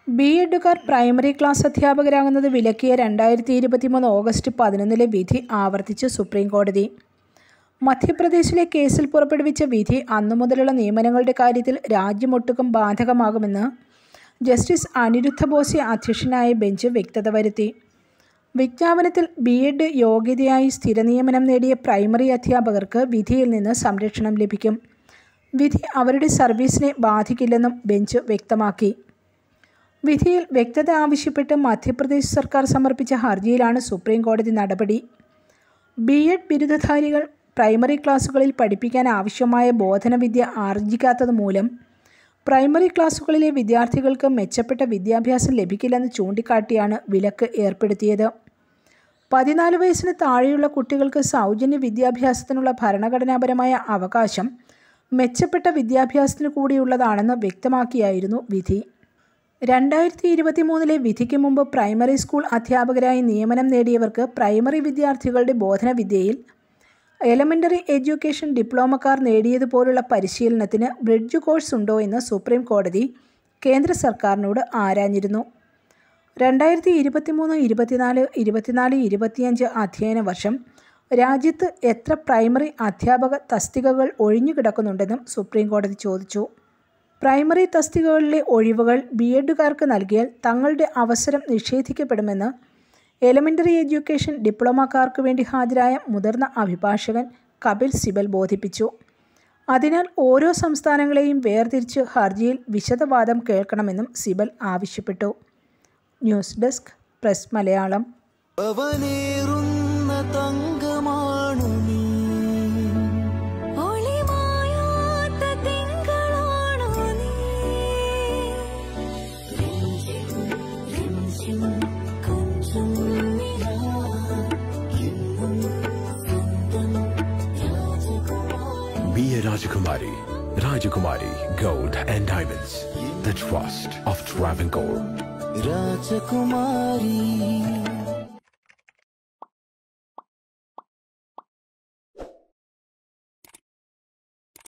ബി.എഡുകാർ primary class അധ്യാപകരാകുന്നത് വിലക്കിയ 2023 August 11 വിധി ആവർത്തിച്ച് സുപ്രീംകോടതി. മധ്യപ്രദേശിലെ കേസിൽ പുറപ്പെടുവിച്ച വിധി അന്നുമുതലുള്ള നിയമനങ്ങളുടെ കാര്യത്തിൽ രാജ്യമൊട്ടുക്കും ബാധകമാകുമെന്ന് ജസ്റ്റിസ് അനിരുദ്ധ ബോസ് അധ്യക്ഷനായ ബെഞ്ച് വ്യക്തത വരുത്തി. വിജ്ഞാപനത്തിൽ ബി.എഡ് യോഗ്യതയായി സ്ഥിരനിയമനം നേടിയ പ്രൈമറി അധ്യാപകർക്ക് വിധിയിൽ നിന്ന് സംരക്ഷണം ലഭിക്കും. വിധി അവരുടെ സർവീസിനെ ബാധിക്കില്ലെന്നും ബെഞ്ച് വ്യക്തമാക്കി. വിധിയിൽ വ്യക്തത ആവശ്യപ്പെട്ട് മധ്യപ്രദേശ് സർക്കാർ സമർപ്പിച്ച ഹർജിയിലാണ് സുപ്രീംകോടതി നടപടി. ബി.എഡ് ബിരുദധാരികൾ പ്രൈമറി ക്ലാസുകളിൽ പഠിപ്പിക്കാൻ ആവശ്യമായ ബോധനവിദ്യ ആർജിക്കാത്തത് മൂലം പ്രൈമറി ക്ലാസുകളിലെ വിദ്യാർത്ഥികൾക്ക് മെച്ചപ്പെട്ട വിദ്യാഭ്യാസം ലഭിക്കില്ലെന്ന് ചൂണ്ടിക്കാട്ടിയാണ് വിലക്ക് ഏർപ്പെടുത്തിയത്. 14 വയസ്സിന് താഴെയുള്ള കുട്ടികൾക്ക് സൗജന്യ വിദ്യാഭ്യാസത്തിനുള്ള ഭരണഘടനാപരമായ അവകാശം മെച്ചപ്പെട്ട വിദ്യാഭ്യാസത്തിനു കൂടിയുള്ളതാണെന്ന് വ്യക്തമാക്കിയായിരുന്നു വിധി. 2023 വിധിക്ക് മുമ്പ് പ്രൈമറി സ്കൂൾ അധ്യാപകരായി നിയമനം നേടിയവർക്ക് പ്രൈമറി വിദ്യാർത്ഥികളുടെ ബോധനവിദ്യയിൽ എലമെൻ്ററി എഡ്യൂക്കേഷൻ ഡിപ്ലോമക്കാർ നേടിയതുപോലുള്ള പരിശീലനത്തിന് ബ്രിഡ്ജ് കോഴ്സ് ഉണ്ടോ എന്ന് സുപ്രീം കോടതി കേന്ദ്ര സർക്കാരിനോട് ആരാഞ്ഞിരുന്നു. 2023-24 അധ്യയന വർഷം രാജ്യത്ത് എത്ര പ്രൈമറി അധ്യാപക തസ്തികകൾ ഒഴിഞ്ഞുകിടക്കുന്നുണ്ടെന്നും സുപ്രീം കോടതി ചോദിച്ചു. പ്രൈമറി തസ്തികകളിലെ ഒഴിവുകൾ ബി.എഡുകാർക്ക് നൽകിയാൽ തങ്ങളുടെ അവസരം നിഷേധിക്കപ്പെടുമെന്ന് എലമെൻ്ററി എഡ്യൂക്കേഷൻ ഡിപ്ലോമക്കാർക്ക് വേണ്ടി ഹാജരായ മുതിർന്ന അഭിഭാഷകൻ കപിൽ സിബൽ ബോധിപ്പിച്ചു. അതിനാൽ ഓരോ സംസ്ഥാനങ്ങളെയും വേർതിരിച്ച് ഹർജിയിൽ വിശദവാദം കേൾക്കണമെന്നും സിബൽ ആവശ്യപ്പെട്ടു. News desk press Malayalam. Be a Rajakumari. Rajakumari Gold and Diamonds. The trust of Travancore. Rajakumari.